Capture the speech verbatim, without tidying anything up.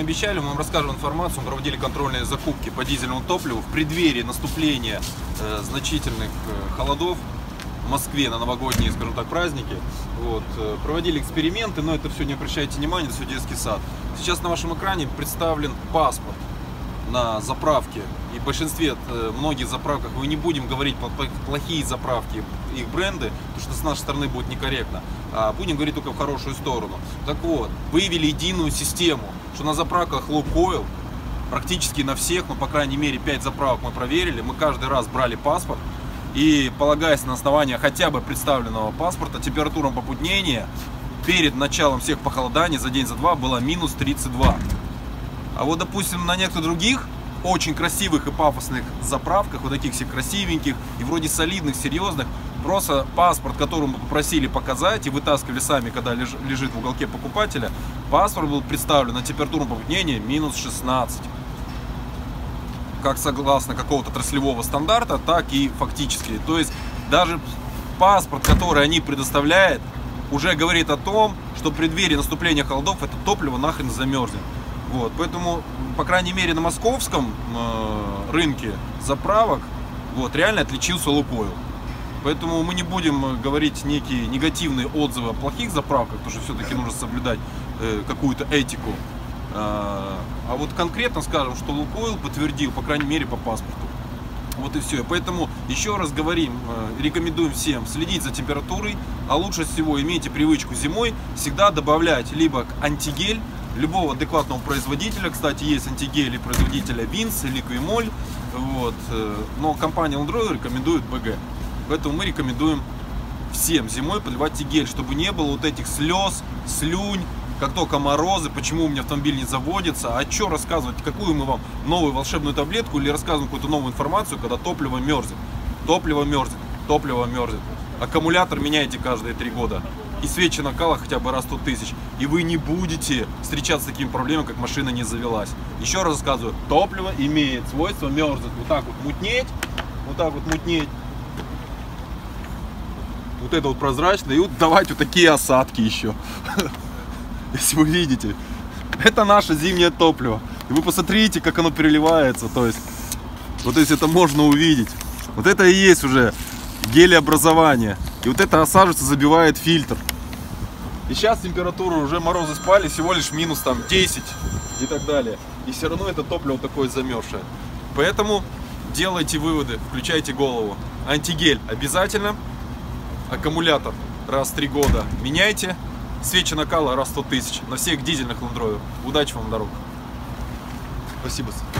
обещали, мы вам расскажем информацию. Мы проводили контрольные закупки по дизельному топливу в преддверии наступления э, значительных э, холодов в Москве на новогодние, скажем так, праздники. Вот, э, проводили эксперименты, но это все не обращайте внимания, это все детский сад. Сейчас на вашем экране представлен паспорт на заправке. И в большинстве, э, многих заправках, мы не будем говорить про плохие заправки, их бренды, потому что с нашей стороны будет некорректно, а будем говорить только в хорошую сторону. Так вот, выявили единую систему, что на заправках Лукойл, практически на всех, ну по крайней мере пять заправок мы проверили, мы каждый раз брали паспорт и, полагаясь на основание хотя бы представленного паспорта, температура попутнения перед началом всех похолоданий за день, за два была минус тридцать два. А вот, допустим, на некоторых других очень красивых и пафосных заправках, вот таких всех красивеньких и вроде солидных, серьезных, просто паспорт, который мы попросили показать и вытаскивали сами, когда леж, лежит в уголке покупателя, паспорт был представлен на температуру попутнения минус шестнадцать. Как согласно какого-то отраслевого стандарта, так и фактически. То есть даже паспорт, который они предоставляют, уже говорит о том, что в преддверии наступления холодов это топливо нахрен замерзнет. Вот, поэтому, по крайней мере, на московском э, рынке заправок вот, реально отличился Лукойл. Поэтому мы не будем говорить некие негативные отзывы о плохих заправках, потому что все-таки нужно соблюдать э, какую-то этику. А, а вот конкретно скажем, что Лукойл подтвердил, по крайней мере, по паспорту. Вот и все. Поэтому еще раз говорим, э, рекомендуем всем следить за температурой, а лучше всего имейте привычку зимой всегда добавлять либо антигель любого адекватного производителя. Кстати, есть антигели производителя Винс, Ликвимоль. Вот. Но компания Land Rover рекомендует бэ гэ. Поэтому мы рекомендуем всем зимой поливать антигель, чтобы не было вот этих слез, слюнь, как только морозы, почему у меня автомобиль не заводится. А что рассказывать, какую мы вам новую волшебную таблетку или рассказываем какую-то новую информацию, когда топливо мерзнет. Топливо мерзнет, топливо мерзнет. Аккумулятор меняете каждые три года. И свечи накала хотя бы раз в сто тысяч. И вы не будете встречаться с такими проблемами, как машина не завелась. Еще раз рассказываю, топливо имеет свойство мерзнуть. Вот так вот мутнеть, вот так вот мутнеть. Вот это вот прозрачное. И вот давать вот такие осадки еще. Если вы видите. Это наше зимнее топливо. И вы посмотрите, как оно переливается. То есть, вот если это можно увидеть. Вот это и есть уже гелеобразование. И вот это осаживается, забивает фильтр. И сейчас температура, уже морозы спали, всего лишь минус там десять и так далее. И все равно это топливо такое замерзшее. Поэтому делайте выводы, включайте голову. Антигель обязательно. Аккумулятор раз в три года меняйте. Свечи накала раз в сто тысяч. На всех дизельных Land Rover. Удачи вам на дорогах. Спасибо.